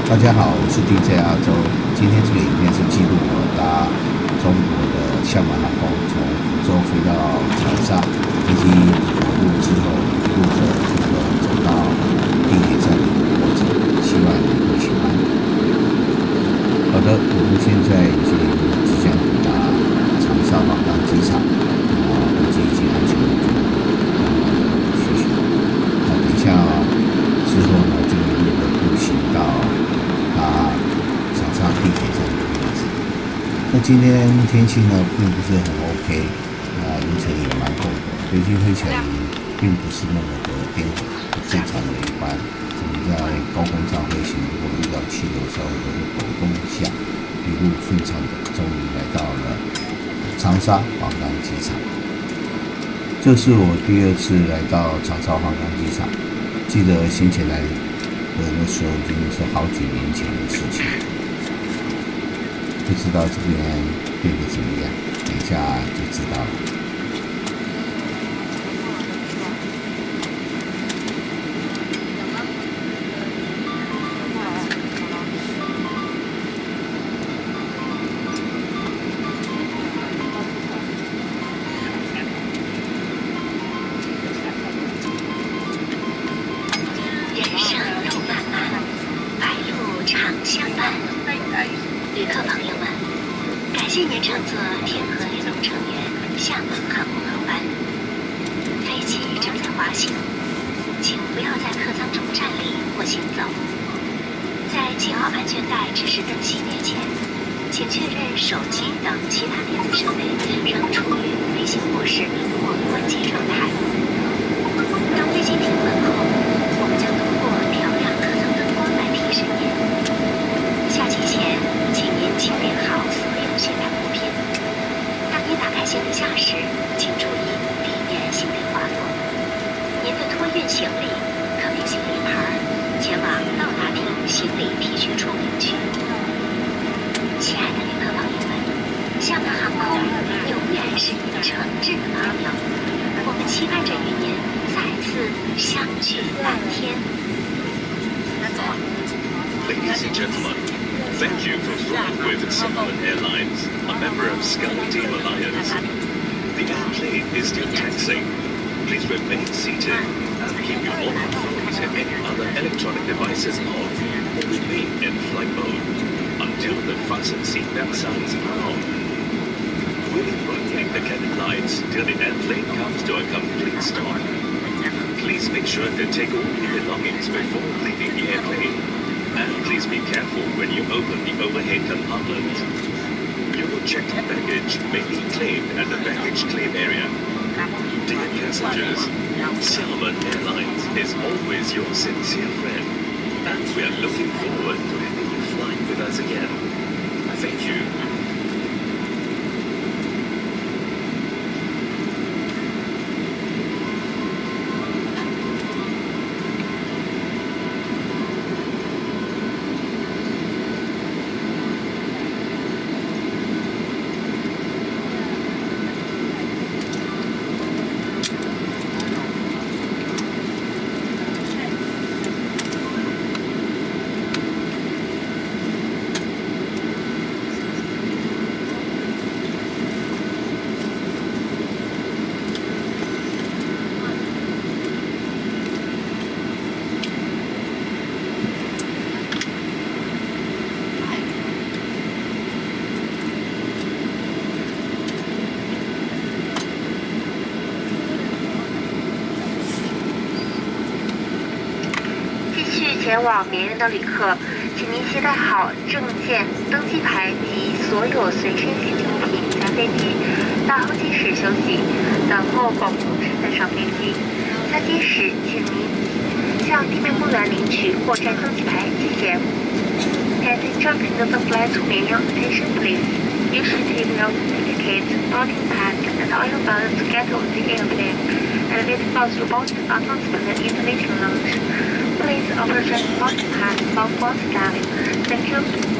大家好，我是 DJ 阿周。今天这个影片是记录我搭中国的厦门航空从福州飞到长沙，飞机着陆之后，一路的走到地铁站的过程，希望你会喜欢。好的，我们现在即将抵达长沙宝钢机场，飞机已经安全入座，谢谢。那等一下之后呢，就一路的步行到长沙地铁站的位置。那今天天气呢，并不是很 OK，云层也蛮厚的，飞机飞起来并不是那么的颠簸，正常的一般。我们在高空上飞行，如果遇到气流稍微的抖动一下，一路顺畅的，终于来到了长沙黄冈机场。这是我第二次来到长沙黄冈机场，记得先前来那时候已经是好几年前的事情，不知道这边变得怎么样，等一下就知道了。 旅客朋友们，感谢您乘坐天河联动成员厦门航空航班。飞机正在滑行，请不要在客舱中站立或行走。在系好安全带指示灯熄灭前，请确认手机等其他电子设备仍处于飞行模式或关机状态。当飞机停稳后，我们将通过调亮客舱灯光来提示您。下机前，请您清点好所有携带物品。当您打开行李架时，请注意避免行李滑落。您的托运行李可凭行李牌前往到达厅行李提取处领取。亲爱的旅客朋友们，厦门航空永远是您诚挚的朋友，我们期盼着与您再次相聚蓝天。 Ladies and gentlemen, thank you for flying with Singapore Airlines, a member of SkyTeam Alliance. The airplane is still taxiing. Please remain seated and keep your mobile phones and any other electronic devices off or remain in flight mode until the fasten seatbelt sounds are on. We will rotate the cabin lights till the airplane comes to a complete stop. Please make sure to take all your belongings before leaving the airplane. And please be careful when you open the overhead compartment. Your checked baggage may be claimed at the baggage claim area. Dear passengers, Xiamen Airlines is always your sincere friend, and we are looking forward to having you flying with us again. Thank you. 前往别人的旅客，请您携带好证件、登机牌及所有随身行李物品，下飞机到候机室休息，等候保护室再上飞机。下机时，请您向地面工人领取或摘登机牌，谢谢。At the junction of the flight to Mianyang station, please. You should take your certificate, boarding pass, and all your bags to get on the airplane, and wait for the boarding announcement in the waiting lounge. Please offer your boarding pass for board staff. Thank you.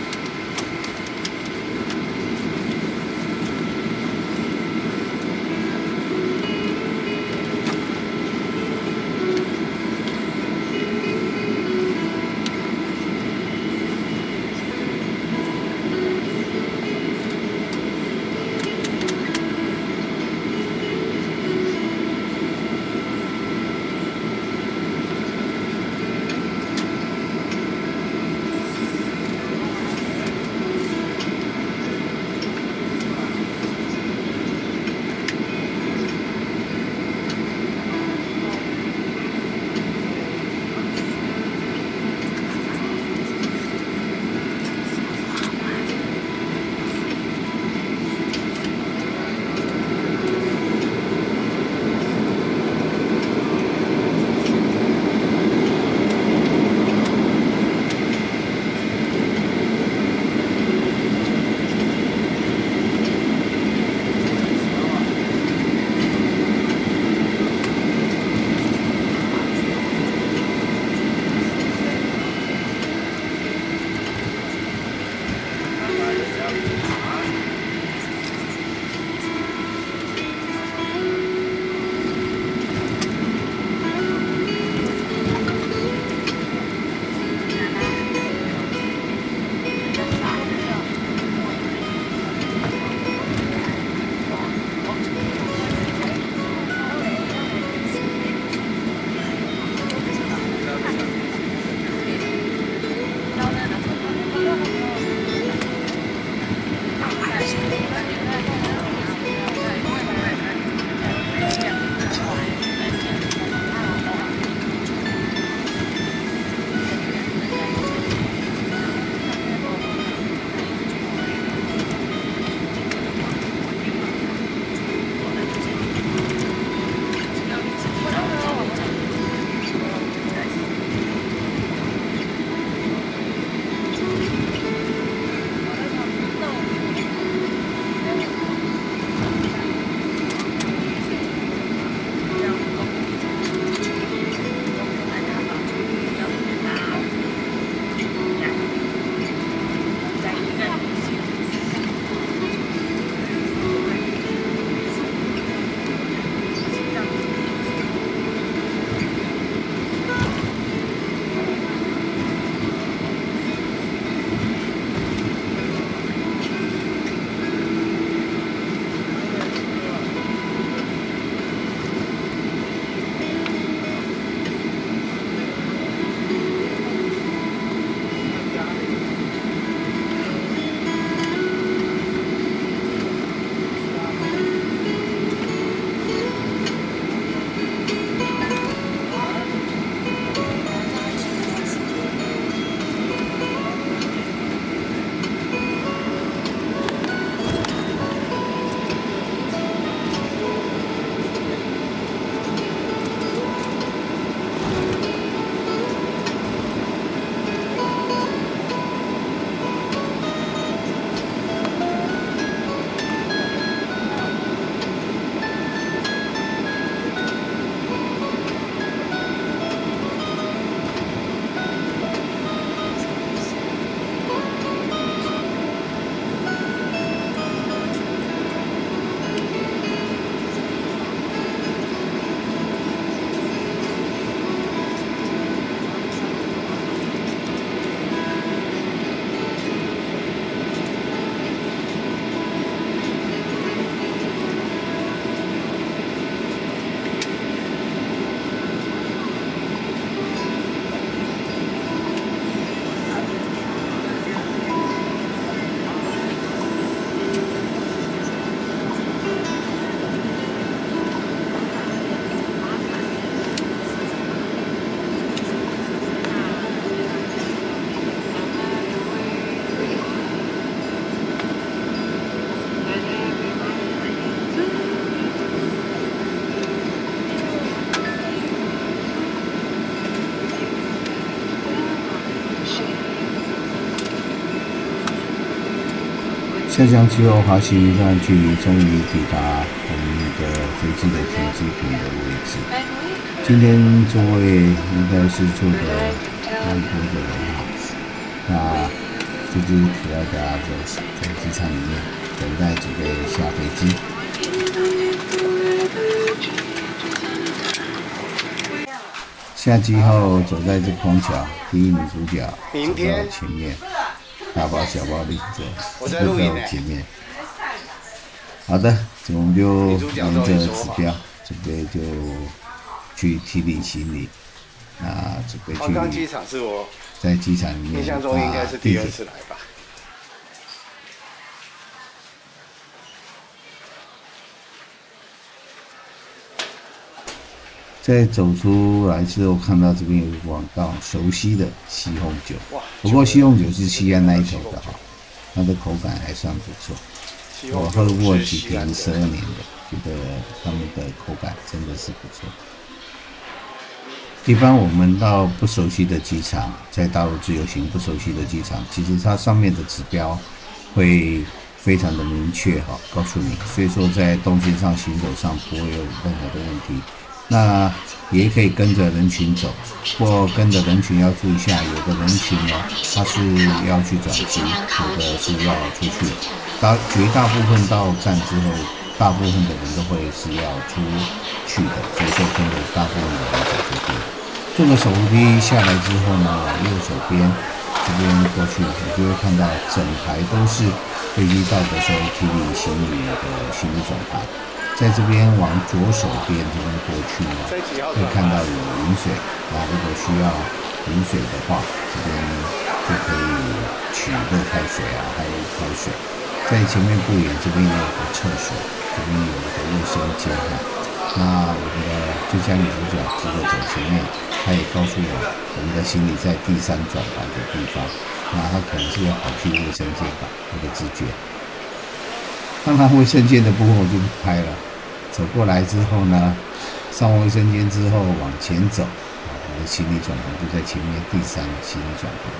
好下降之后，滑行一段距离，终于抵达我们的飞机的停机坪的位置。今天座位应该是坐的蛮多的人哈。那这只可爱的阿狗在机场里面等待准备下飞机。下机后走在这空桥，第一女主角走到前面。大包小包拎着，走到前面。好的，我们就沿着指标，准备就去提领行李。那准备去。 黄冈机场是我在机场里面， 印象中应该是第2次来吧。 在走出来之后，看到这边有个广告，熟悉的西红酒。不过西红酒是西安那一头的哈，它的口感还算不错。我喝过几瓶12年的，觉得他们的口感真的是不错。一般我们到不熟悉的机场，在大陆自由行不熟悉的机场，其实它上面的指标会非常的明确哈，告诉你，所以说在动线上行走上不会有任何的问题。那也可以跟着人群走，或跟着人群要注意一下，有的人群呢，他是要去转机，有的是要出去。绝大部分到站之后，大部分的人都会是要出去的，所以说跟着大部分的人走就对了。这个手扶梯下来之后呢，往右手边这边过去，你就会看到整排都是飞机到的时候提领行李的行李转盘。在这边往左手边这边过去呢，会看到有饮水，如果需要饮水的话，这边就可以取热开水还有开水。在前面不远，这边也有个厕所，这边有个卫生间那我们的最佳女主角急着走前面，她也告诉我们的行李在第3转盘的地方，那她可能是要跑去卫生间吧，那个直觉。看看卫生间的部分我就不拍了。走过来之后呢，上卫生间之后往前走，我的行李转盘就在前面第3行李转盘。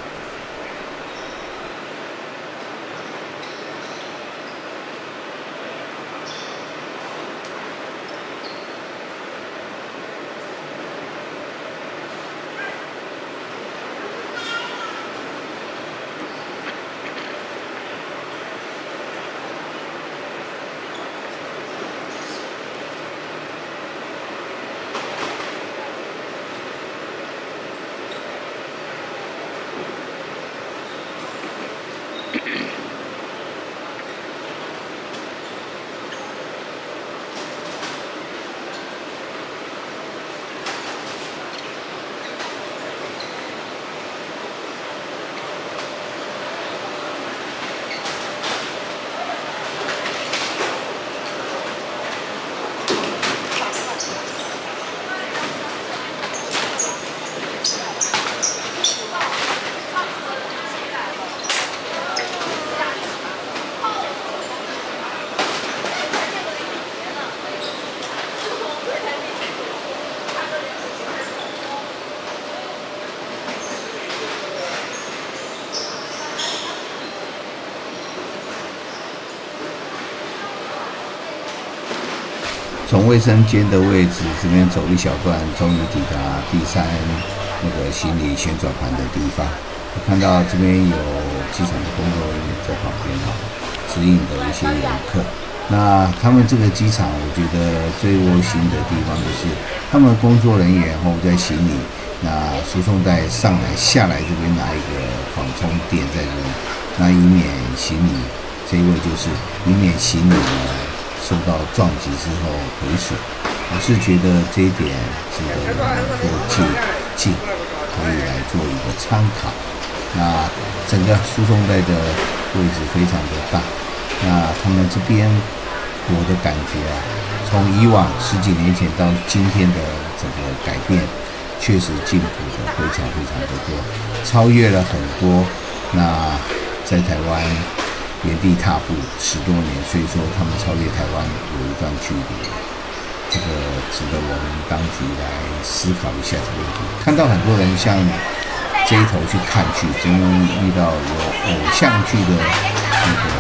从卫生间的位置这边走一小段，终于抵达第3那个行李旋转盘的地方。我看到这边有机场的工作人员在旁边指引的一些游客。那他们这个机场，我觉得最窝心的地方就是他们工作人员在行李那输送带上来下来这边拿一个缓冲垫在这边，那以免行李这一位就是以免行李呢受到撞击之后毁损。我是觉得这一点值得我们做借鉴，可以来做一个参考。那整个输送带的位置非常的大，那他们这边我的感觉从以往10几年前到今天的整个改变，确实进步的非常非常的多，超越了很多那在台湾原地踏步10多年，所以说他们超越台湾有一段距离，这个值得我们当局来思考一下这个问题。看到很多人像这一头去看剧，真遇到有偶像剧的那个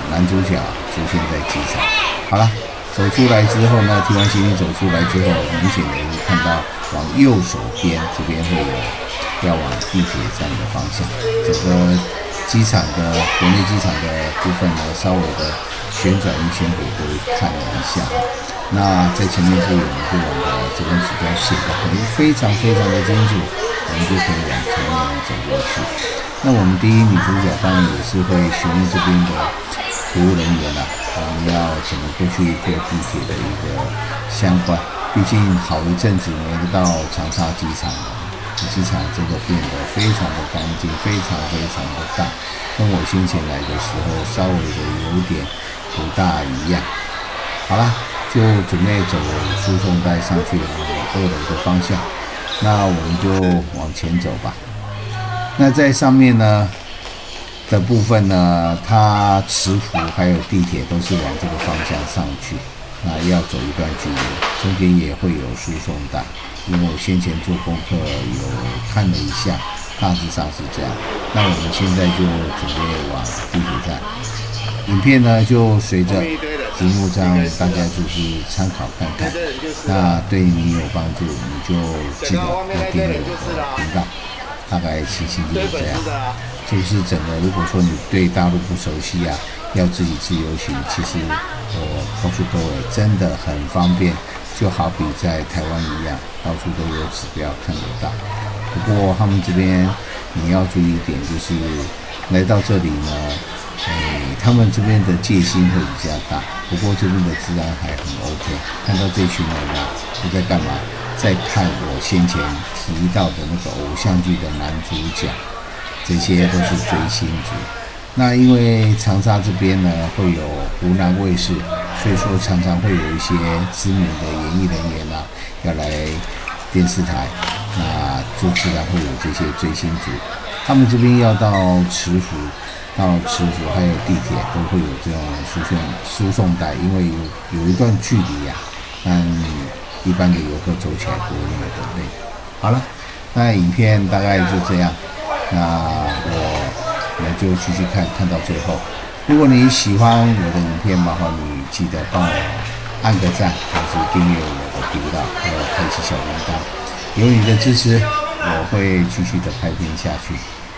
男主角出现在机场。好了，走出来之后呢，提完行李走出来之后，明显的会看到往右手边这边会有要往地铁站的方向。整个机场的国内机场的部分呢，稍微的旋转一圈，我都看了一下。那在前面不远不远的这根指标写的非常的清楚，我们就可以往前面走过去。那我们第一女主角当然也是会询问这边的服务人员啦，我们要怎么过去坐地铁的一个相关。毕竟好一阵子没到长沙机场了。机场真的变得非常的干净，非常的大，跟我先前来的时候稍微的有点不大一样。好啦，就准备走输送带上去2楼的方向，那我们就往前走吧。那在上面呢的部分呢，它磁浮还有地铁都是往这个方向上去，那要走一段距离，中间也会有输送带。因为我先前做功课有看了一下，大致上是这样。那我们现在就准备往地铁站。影片呢就随着题目这样，大家就是参考看看。那对你有帮助，你就记得要订阅我的频道。大概情形就是这样。就是整个，如果说你对大陆不熟悉啊，要自己自由行，其实我告诉各位，真的很方便。就好比在台湾一样，到处都有指标看得到。不过他们这边你要注意一点，就是来到这里呢，他们这边的戒心会比较大。不过这边的治安还很 OK。看到这群人呢，都在干嘛？在看我先前提到的那个偶像剧的男主角，这些都是追星族。那因为长沙这边呢会有湖南卫视，所以说常常会有一些知名的演艺人员啊要来电视台，那就自然会有这些追星族。他们这边要到磁浮还有地铁都会有这种输送带，因为有一段距离呀，但一般的游客走起来不会那么的累。好了，那影片大概就这样，那我们就继续看到最后。如果你喜欢我的影片，麻烦你记得帮我按个赞，同时订阅我的频道，还有开启小铃铛。有你的支持，我会继续的拍片下去。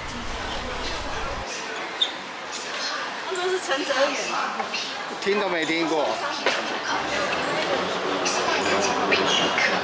他说是陈哲远， 听都没听过。 现在的纪录片可